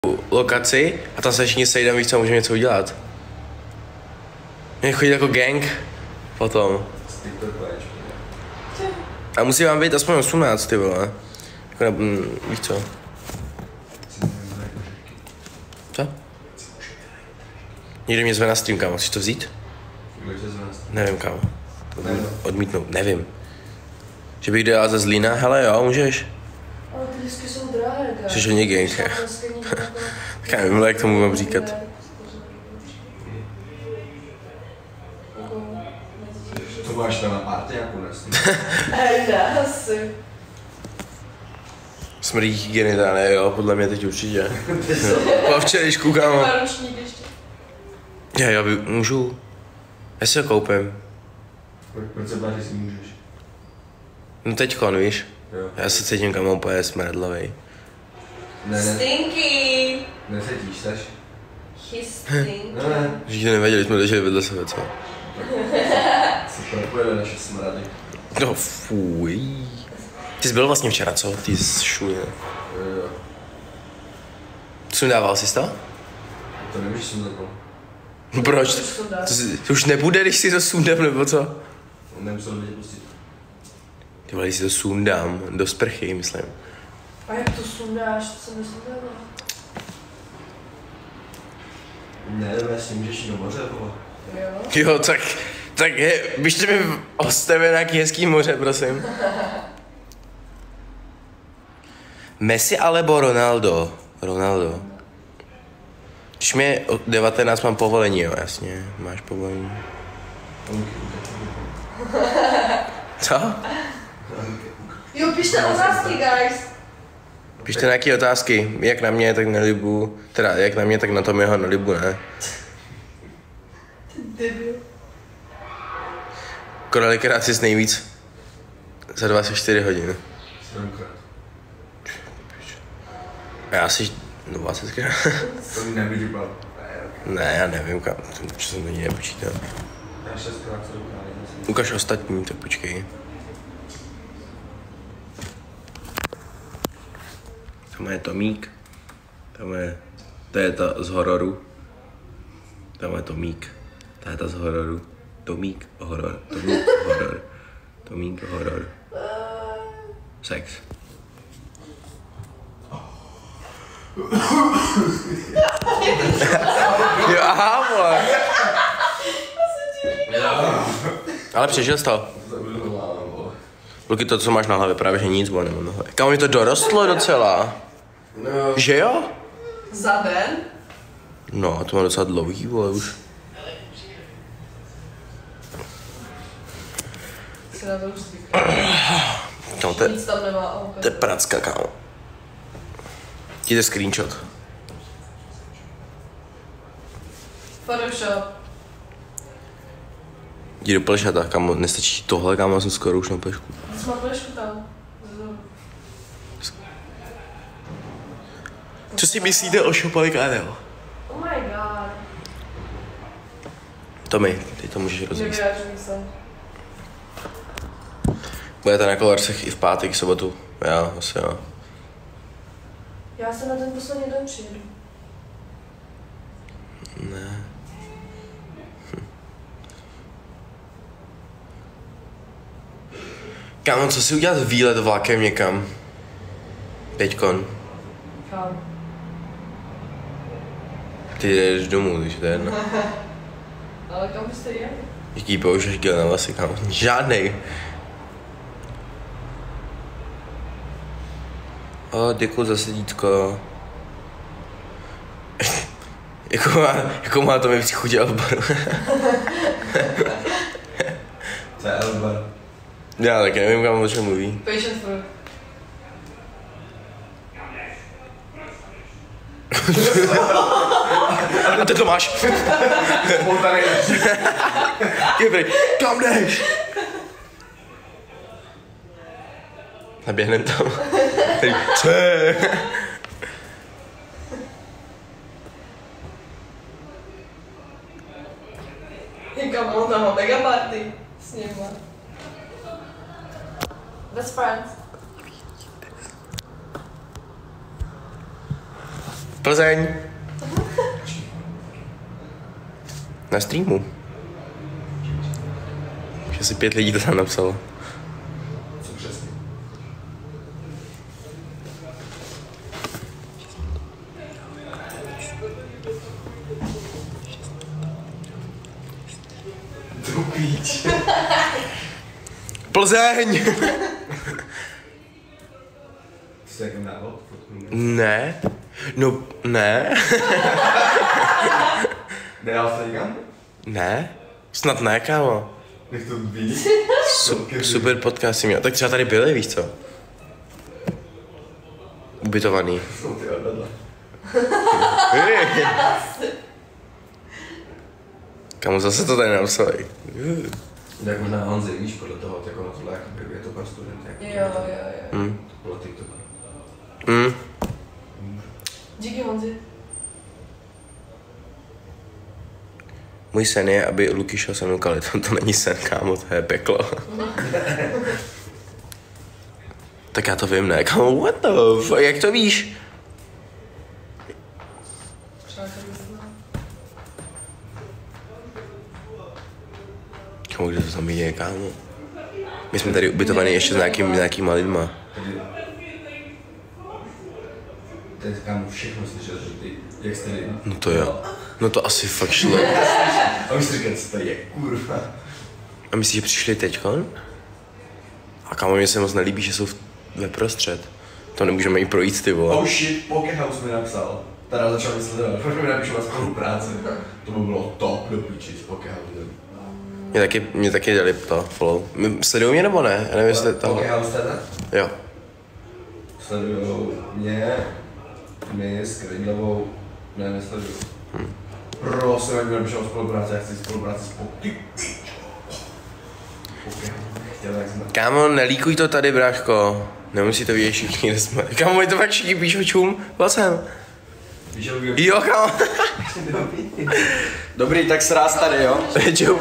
lokaci a tam se všichni sejdeme, víš co, můžeme něco udělat. Můžeme chodit jako gang potom. A musí vám být aspoň 18, ty vole. Jako víš co? Co? Někdo mě zve na stream, kámo, chceš to vzít? Nevím, kámo. Odmítnout, nevím. Že bych dělal ze Zlína? Hele jo, můžeš. Ale ty disky jsou drahé, kámo. Jsi hodně gang. Tak já nevím, jak tomu mám říkat. To máš tam na party jako dnes? Ne, asi. Smrdí genitálně, jo, podle mě teď určitě. Po včerejšku, kámo. Náročník ještě. Já můžu. Já si ho koupím. Proč se bát, že si můžeš? No teďkon, víš? Jo. Já se cítím, kámo, úplně smradlavej. Ne. Stinky! Nesedíš, seš? He's stinky. Ne. Že to nevadili, jsme drželi vedle sebe, co? Se propojili naše smrady. No fuj. Ty jsi byl vlastně včera, co? Ty jsi šuně. Jo. Sundával jsi to? To nemůžeš sundat, no. Proč? To už nebude, když si to sundám, nebo co? On nemusel lidi pustit. Ty vole, když si to sundám, do sprchy, myslím. A jak to sundáš, to jsem nesundala. Ne, vlastně můžeš jít do moře, vole. Jo? Jo, tak je, běžte mi o tebe nějaký hezký moře, prosím. Messi alebo Ronaldo? Ronaldo. Když mi je 19, mám povolení, jo, jasně, máš povolení. Co? Jo, pište otázky, guys. Pište nějaké otázky, jak na mě, tak na Libu, teda jak na mě, tak na tom jeho na Libu, ne? Ty debil. Kolikrát jsi nejvíc? Za 24 hodin. 7krát. A já si 20krát. To mi nevyříbal. Ne, já nevím, kam, co jsem to nepočítal. Já 6krát 7krát. Ukaž ostatní, tak počkej. Tam je Tomík. To je ta z hororu. Tam je Tomík. To je ta z hororu. Tomík, horor. Tomík, horor. Tomík, horor. Sex. Jo, aha, vole. Ale přežil jsi to. Luky, to, co máš na hlavě, právě že nic, bo nemám na hlavě. Kam mi to dorostlo docela? No. Že jo? Za den? No, to má docela dlouhý, vole, už. Si na to už zvykla. Kámo, Nic tam nemá, ok. to je pracka, kámo. Jděte screenshot. Photoshop. Jdi do plešata, kámo, nestačí tohle, kámo, já jsem skoro už na plešku. Ty jsi má plešku tam. Co si myslíte o Shopali Karel? Oh my god. Tomi, ty to můžeš rozvíjet. Nevyjádřuji se. Budete na Kolarsech i v pátek, sobotu. Já, asi jo. Já se na ten poslední den přijedu. Ne. Kámo, co si udělat výlet vlakem někam? Teďkon. Kam? Ty jdeš domů, takže to je jedno. Ale kam byste jeli? Jaký použiješ gel na vlasy, kámo? Žádnej. O, děkuji za sedítko. jako má to mi přichutě od baru. To je Elbar. Já taky nevím, kam o čem mluví. Patient fruit. A ty to máš. Dobrý, kam jdeš? Naběhnem tam. Če? Kam on tam má mega party s nima. Best friends. Plzeň. Na streamu. Už asi 5 lidí to tam napsalo. Co přesně? Tu píč. Plzeň! Jsi jak dával? Ne. No, ne. Nedal jsi někam? Ne. Snad ne, kámo. Nech to být. Super podcast si měl. Tak třeba tady byli, víš co? Ubytovaný. Jsou ty odvedle. Kamu zase to tady napsali. Tak možná Honzi, víš, podle toho, jako na tohle, jakoby, je to pan student, jak Jo. podle TikToku. Díky Honzi. Můj sen je, aby Luky šel se mnou kalit. To není sen, kámo, to je peklo. Tak já to vím, ne? Kámo, what the fuck? Jak to víš? Kámo, kde to tam je, kámo? My jsme tady ubytovaní ještě s nějakýma lidma. Teď kámo všechno slyšel, že ty, jak jste lidi. No to jo. No to asi fakt šlo. A už si říkal, co to je, kurva. A myslíš, že přišli teďkon? A kámo, mně se moc nelíbí, že jsou ve prostřed. To nemůžeme jí projít, ty vole. Oh shit, Poké House mi napsal. Teda začal mi sledovat, proč mi napíšu na spolupráci. To by bylo top do píči s Poké Housem. Mě taky dali to follow. Sledují mě nebo ne? Já nevím, jestli to... Poké House teda? Jo. Sledujou mě, my s Kredlovou, ne, nesleduju. Prosím, ať mi napíšou spolupráci, já chci spolupráci s Poké. Chtěl, jak jsme. Kámo, nelíkuj to tady, bráško. Nemusí to vidět všichni, kde jsme. Kámo, my to fakt všichni píšou čum. Vlastně. Víš, jak Jo, kámo. Dobrý, tak sráz tady, jo? Čau.